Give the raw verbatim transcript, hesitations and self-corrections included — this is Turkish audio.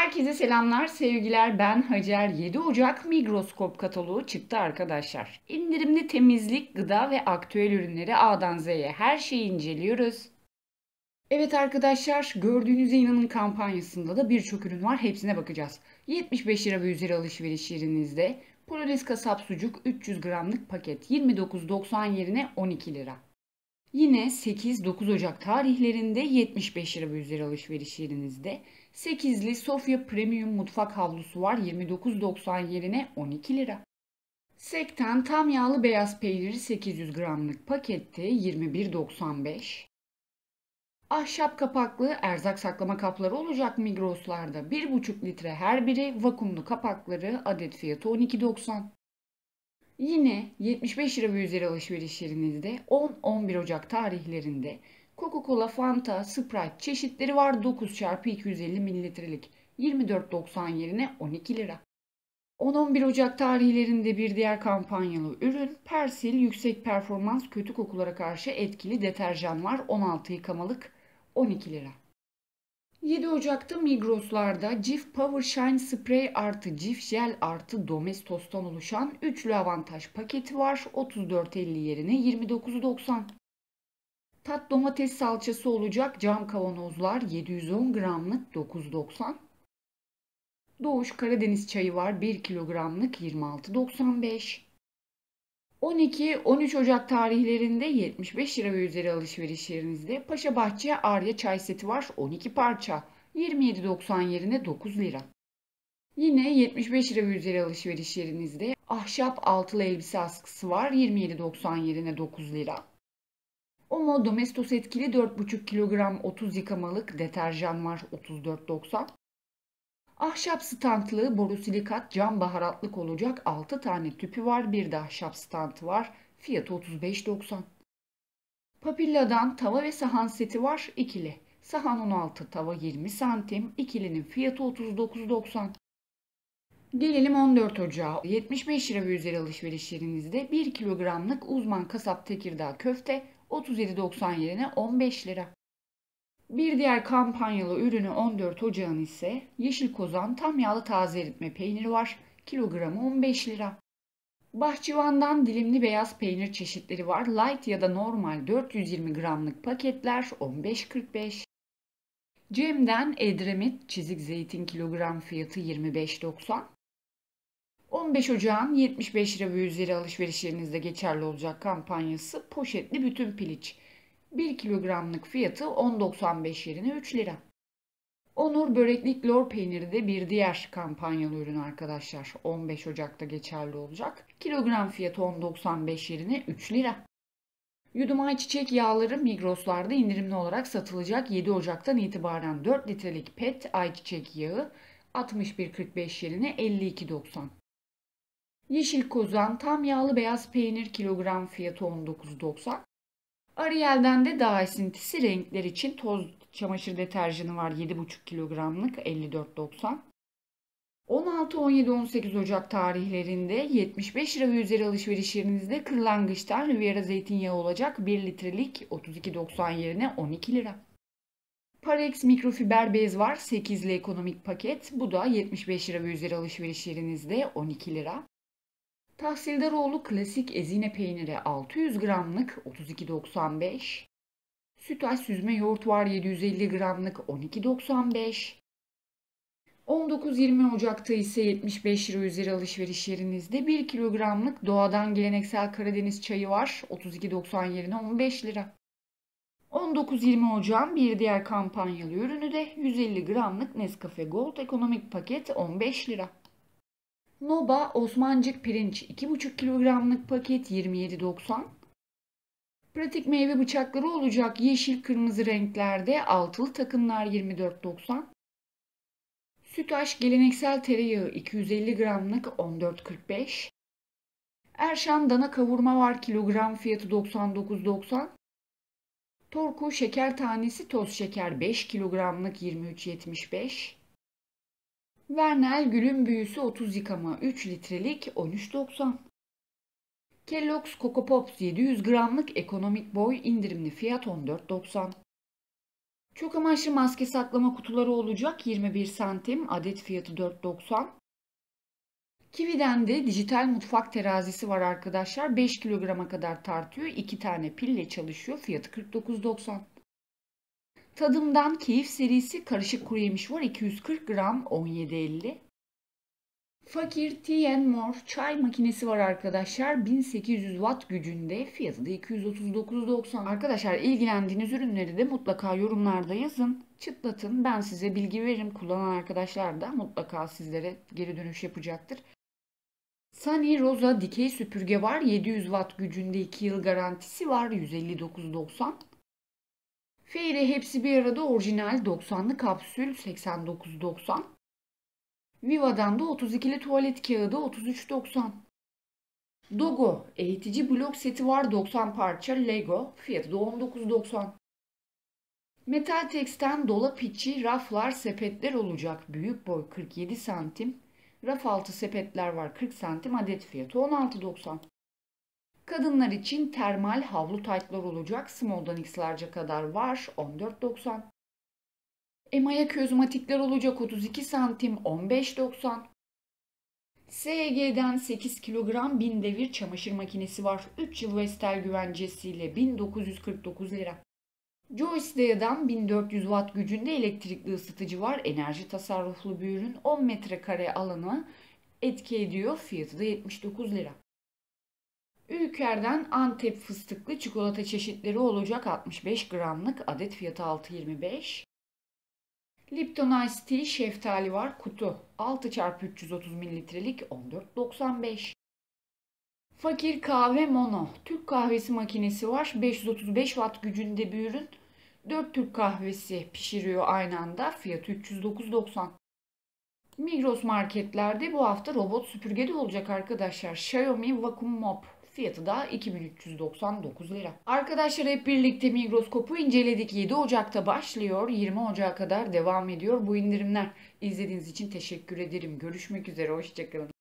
Herkese selamlar, sevgiler. Ben Hacer. yedi Ocak Migroskop kataloğu çıktı arkadaşlar. İndirimli temizlik, gıda ve aktüel ürünleri A'dan Z'ye her şeyi inceliyoruz. Evet arkadaşlar, gördüğünüze inanın kampanyasında da birçok ürün var. Hepsine bakacağız. yetmiş beş lira ve üzeri alışveriş yerinizde Polonez kasap sucuk üç yüz gramlık paket yirmi dokuz doksan yerine on iki lira. Yine sekiz dokuz Ocak tarihlerinde yetmiş beş lira ve üzeri alışveriş yerinizde sekizli Sofya Premium mutfak havlusu var yirmi dokuz doksan yerine on iki lira. Sekten tam yağlı beyaz peyniri sekiz yüz gramlık pakette yirmi bir doksan beş. Ahşap kapaklı erzak saklama kapları olacak Migros'larda bir buçuk litre her biri, vakumlu kapakları adet fiyatı on iki doksan. Yine yetmiş beş lira ve üzeri alışveriş yerinizde on on bir Ocak tarihlerinde Coca-Cola, Fanta, Sprite çeşitleri var dokuz çarpı iki yüz elli mililitrelik yirmi dört doksan yerine on iki lira. on on bir Ocak tarihlerinde bir diğer kampanyalı ürün Persil yüksek performans kötü kokulara karşı etkili deterjan var on altı yıkamalık on iki lira. yedi Ocak'ta Migros'larda Cif Power Shine Spray artı Cif Jel artı Domestos'tan oluşan üçlü avantaj paketi var otuz dört elli yerine yirmi dokuz doksan. Tat domates salçası olacak cam kavanozlar yedi yüz on gramlık dokuz doksan. Doğuş Karadeniz çayı var bir kilogramlık yirmi altı doksan beş. on iki on üç Ocak tarihlerinde yetmiş beş lira ve üzeri alışveriş yerinizde Paşabahçe Arya çay seti var on iki parça yirmi yedi doksan yerine dokuz lira. Yine yetmiş beş lira ve üzeri alışveriş yerinizde ahşap altılı elbise askısı var yirmi yedi doksan yerine dokuz lira. Omo Domestos etkili dört buçuk kilogram otuz yıkamalık deterjan var otuz dört doksan. Ahşap standlı borosilikat cam baharatlık olacak altı tane tüpü var. Bir de ahşap standı var. Fiyatı otuz beş doksan. Papilla'dan tava ve sahan seti var ikili. Sahan on altı, tava yirmi santim. İkilinin fiyatı otuz dokuz doksan. Gelelim on dört Ocağa. yetmiş beş lira ve üzeri alışveriş yerinizde bir kilogramlık uzman kasap Tekirdağ köfte otuz yedi doksan yerine on beş lira. Bir diğer kampanyalı ürünü on dört Ocağın ise Yeşil Kozan tam yağlı taze eritme peyniri var. Kilogramı on beş lira. Bahçıvan'dan dilimli beyaz peynir çeşitleri var. Light ya da normal dört yüz yirmi gramlık paketler on beş kırk beş. Cem'den Edremit çizik zeytin kilogram fiyatı yirmi beş doksan. on beş Ocağın yetmiş beş lira ve üzeri alışveriş yerinizde geçerli olacak kampanyası poşetli bütün piliç. bir kilogramlık fiyatı on doksan beş yerine üç lira. Onur Böreklik Lor peyniri de bir diğer kampanyalı ürün arkadaşlar. on beş Ocak'ta geçerli olacak. Kilogram fiyatı on doksan beş yerine üç lira. Yudum ayçiçek yağları Migros'larda indirimli olarak satılacak. yedi Ocak'tan itibaren dört litrelik pet ayçiçek yağı altmış bir kırk beş yerine elli iki doksan. Yeşil Kozan tam yağlı beyaz peynir kilogram fiyatı on dokuz doksan. Ariel'den de dağ esintisi renkler için toz çamaşır deterjanı var yedi buçuk kilogramlık elli dört doksan. on altı on yedi on sekiz Ocak tarihlerinde yetmiş beş lira ve üzeri alışveriş yerinizde kırlangıçtan Riviera zeytinyağı olacak bir litrelik otuz iki doksan yerine on iki lira. Parex mikrofiber bez var sekizli ekonomik paket. Bu da yetmiş beş lira ve üzeri alışveriş yerinizde on iki lira. Tahsildaroğlu klasik ezine peyniri altı yüz gramlık otuz iki doksan beş. Sütaş süzme yoğurt var yedi yüz elli gramlık on iki doksan beş. on dokuz yirmi Ocak'ta ise yetmiş beş lira üzeri alışveriş yerinizde bir kilogramlık doğadan geleneksel Karadeniz çayı var otuz iki doksan yerine on beş lira. on dokuz yirmi Ocağın bir diğer kampanyalı ürünü de yüz elli gramlık Nescafe Gold ekonomik paket on beş lira. Noba Osmancık pirinç iki buçuk kilogramlık paket yirmi yedi doksan. Pratik meyve bıçakları olacak yeşil kırmızı renklerde altılı takımlar yirmi dört doksan. Sütaş geleneksel tereyağı iki yüz elli gramlık on dört kırk beş. Erşan dana kavurma var kilogram fiyatı doksan dokuz doksan. Torku şeker tanesi toz şeker beş kilogramlık yirmi üç yetmiş beş. Vernel gülün büyüsü otuz yıkama üç litrelik on üç doksan. Kellogg's Coco Pops yedi yüz gramlık ekonomik boy indirimli fiyat on dört doksan. Çok amaçlı maske saklama kutuları olacak. yirmi bir santim. Adet fiyatı dört doksan. Kiwi'den de dijital mutfak terazisi var arkadaşlar. beş kilograma kadar tartıyor. iki tane pille çalışıyor. Fiyatı kırk dokuz doksan. Tadım'dan Keyif serisi karışık kuru yemiş var. iki yüz kırk gram on yedi elli. Fakir Tea and More çay makinesi var arkadaşlar. bin sekiz yüz watt gücünde. Fiyatı da iki yüz otuz dokuz doksan. Arkadaşlar ilgilendiğiniz ürünleri de mutlaka yorumlarda yazın. Çıtlatın. Ben size bilgi veririm. Kullanan arkadaşlar da mutlaka sizlere geri dönüş yapacaktır. Sunny Rosa dikey süpürge var. yedi yüz watt gücünde iki yıl garantisi var. yüz elli dokuz doksan. Fairy hepsi bir arada orijinal doksanlı kapsül seksen dokuz doksan. Viva'dan da otuz ikili tuvalet kağıdı otuz üç doksan. Dogo eğitici blok seti var doksan parça Lego. Fiyatı da on dokuz doksan. Metal Tex'ten dolap içi raflar sepetler olacak. Büyük boy kırk yedi santim. Raf altı sepetler var kırk santim. Adet fiyatı on altı doksan. Kadınlar için termal havlu taytlar olacak. Small'dan X large'a kadar var. on dört doksan. Emaya kozmetikler olacak otuz iki santim on beş doksan. S E G'den sekiz kilogram bin devir çamaşır makinesi var. üç yıl Vestel güvencesiyle bin dokuz yüz kırk dokuz lira. Joyce'den bin dört yüz watt gücünde elektrikli ısıtıcı var. Enerji tasarruflu bir ürün. on metrekare alanı etki ediyor. Fiyatı da yetmiş dokuz lira. Ülker'den Antep fıstıklı çikolata çeşitleri olacak altmış beş gramlık. Adet fiyatı altı yirmi beş. Lipton Ice Tea şeftali var kutu. altı çarpı üç yüz otuz mililitrelik on dört doksan beş. Fakir kahve mono. Türk kahvesi makinesi var. beş yüz otuz beş watt gücünde bir ürün. dört Türk kahvesi pişiriyor aynı anda. Fiyatı üç yüz dokuz doksan. Migros marketlerde bu hafta robot süpürge de olacak arkadaşlar. Xiaomi Vacuum Mop. Fiyatı da iki bin üç yüz doksan dokuz lira. Arkadaşlar hep birlikte Migroskop'u inceledik. yedi Ocak'ta başlıyor. yirmi Ocak'a kadar devam ediyor bu indirimler. İzlediğiniz için teşekkür ederim. Görüşmek üzere. Hoşçakalın.